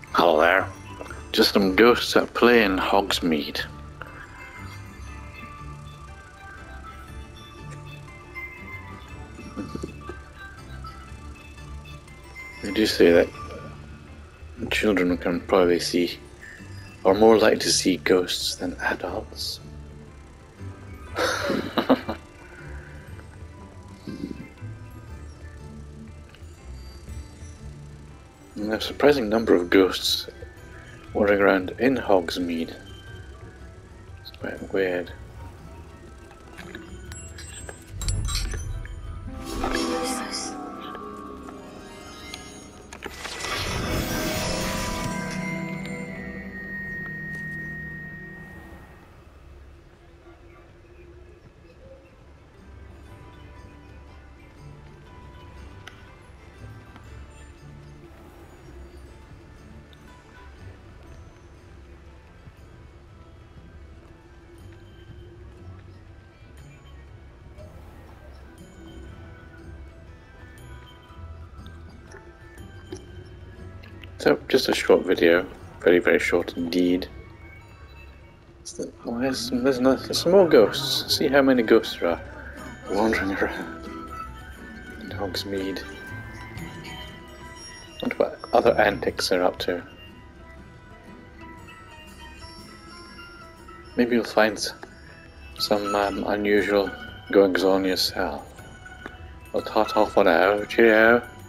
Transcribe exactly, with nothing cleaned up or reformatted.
Hello there. Just some ghosts at play in Hogsmead. They do say that children can probably see, or more likely to see ghosts than adults. And there's a surprising number of ghosts wandering around in Hogsmead. It's quite weird. So, just a short video, very very short indeed. Oh, there's, some, there's, no, there's some more ghosts. See how many ghosts there are wandering around in Hogsmead. Wonder what other antics they're up to. Maybe you'll find some um, unusual goings on yourself. Well, ta-ta for now. Cheerio.